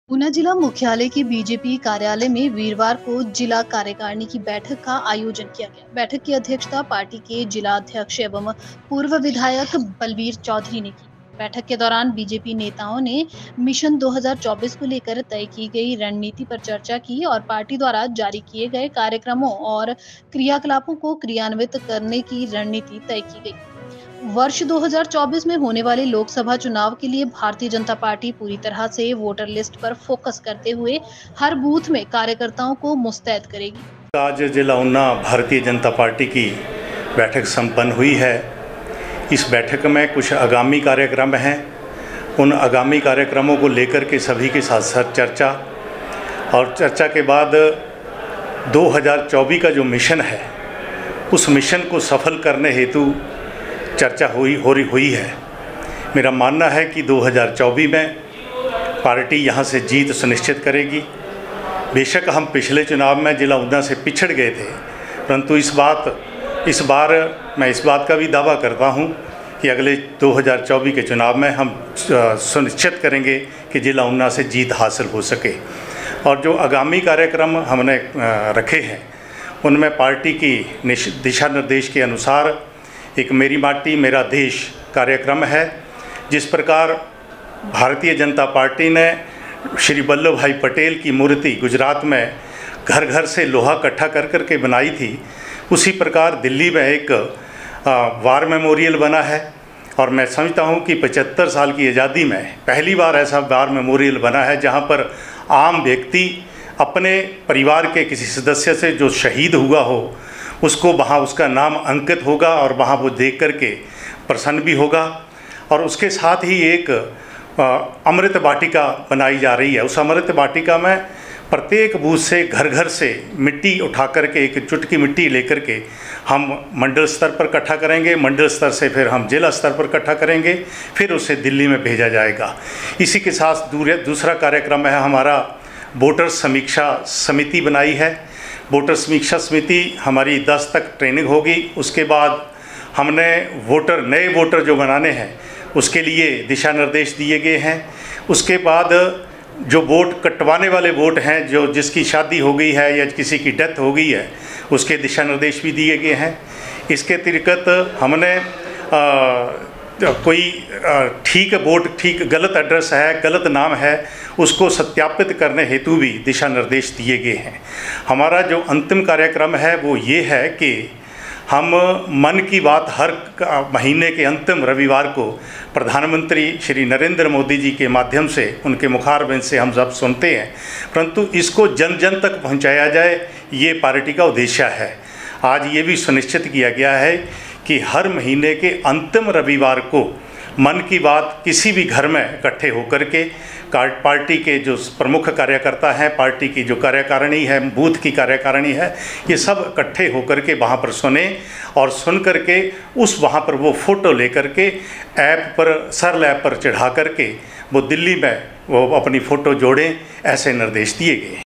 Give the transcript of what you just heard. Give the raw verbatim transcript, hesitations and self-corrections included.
ऊना जिला मुख्यालय के बीजेपी कार्यालय में वीरवार को जिला कार्यकारिणी की बैठक का आयोजन किया गया। बैठक की अध्यक्षता पार्टी के जिला अध्यक्ष एवं पूर्व विधायक बलवीर चौधरी ने की। बैठक के दौरान बीजेपी नेताओं ने मिशन दो हज़ार चौबीस को लेकर तय की गई रणनीति पर चर्चा की और पार्टी द्वारा जारी किए गए कार्यक्रमों और क्रियाकलापों को क्रियान्वित करने की रणनीति तय की गई। वर्ष दो हज़ार चौबीस में होने वाले लोकसभा चुनाव के लिए भारतीय जनता पार्टी पूरी तरह से वोटर लिस्ट पर फोकस करते हुए हर बूथ में कार्यकर्ताओं को मुस्तैद करेगी। आज जिला ऊना भारतीय जनता पार्टी की बैठक संपन्न हुई है। इस बैठक में कुछ आगामी कार्यक्रम हैं। उन आगामी कार्यक्रमों को लेकर के सभी के साथ साथ चर्चा और चर्चा के बाद दो हज़ार चौबीस का जो मिशन है उस मिशन को सफल करने हेतु चर्चा हुई हो रही हुई है। मेरा मानना है कि दो हज़ार चौबीस में पार्टी यहाँ से जीत सुनिश्चित करेगी। बेशक हम पिछले चुनाव में जिला ऊना से पिछड़ गए थे, परंतु इस बात इस बार मैं इस बात का भी दावा करता हूँ कि अगले दो हज़ार चौबीस के चुनाव में हम सुनिश्चित करेंगे कि जिला ऊना से जीत हासिल हो सके। और जो आगामी कार्यक्रम हमने रखे हैं उनमें पार्टी की दिशा निर्देश के अनुसार एक मेरी माटी मेरा देश कार्यक्रम है। जिस प्रकार भारतीय जनता पार्टी ने श्री वल्लभ भाई पटेल की मूर्ति गुजरात में घर घर से लोहा इकट्ठा कर कर के बनाई थी, उसी प्रकार दिल्ली में एक वार मेमोरियल बना है। और मैं समझता हूँ कि पचहत्तर साल की आज़ादी में पहली बार ऐसा वार मेमोरियल बना है जहाँ पर आम व्यक्ति अपने परिवार के किसी सदस्य से जो शहीद हुआ हो उसको वहाँ उसका नाम अंकित होगा और वहाँ वो देख कर के प्रसन्न भी होगा। और उसके साथ ही एक अमृत वाटिका बनाई जा रही है। उस अमृत वाटिका में प्रत्येक बूथ से घर घर से मिट्टी उठा कर के एक चुटकी मिट्टी लेकर के हम मंडल स्तर पर इकट्ठा करेंगे। मंडल स्तर से फिर हम जिला स्तर पर इकट्ठा करेंगे, फिर उसे दिल्ली में भेजा जाएगा। इसी के साथ दूसरा कार्यक्रम है हमारा वोटर समीक्षा समिति बनाई है। वोटर समीक्षा समिति हमारी दस तक ट्रेनिंग होगी। उसके बाद हमने वोटर नए वोटर जो बनाने हैं उसके लिए दिशा निर्देश दिए गए हैं। उसके बाद जो वोट कटवाने वाले वोट हैं, जो जिसकी शादी हो गई है या किसी की डेथ हो गई है, उसके दिशा निर्देश भी दिए गए हैं। इसके अतिरिक्त हमने आ, कोई ठीक वोट ठीक गलत एड्रेस है, गलत नाम है, उसको सत्यापित करने हेतु भी दिशा निर्देश दिए गए हैं। हमारा जो अंतिम कार्यक्रम है वो ये है कि हम मन की बात हर महीने के अंतिम रविवार को प्रधानमंत्री श्री नरेंद्र मोदी जी के माध्यम से उनके मुखारबिंद से हम सब सुनते हैं, परंतु इसको जन जन तक पहुंचाया जाए, ये पार्टी का उद्देश्य है। आज ये भी सुनिश्चित किया गया है कि हर महीने के अंतिम रविवार को मन की बात किसी भी घर में इकट्ठे होकर के पार्टी के जो प्रमुख कार्यकर्ता हैं, पार्टी की जो कार्यकारिणी है, बूथ की कार्यकारिणी है, ये सब इकट्ठे होकर के वहाँ पर सुने और सुन कर के उस वहाँ पर वो फ़ोटो लेकर के ऐप पर सरल ऐप पर चढ़ा कर के वो दिल्ली में वो अपनी फ़ोटो जोड़ें, ऐसे निर्देश दिए गए।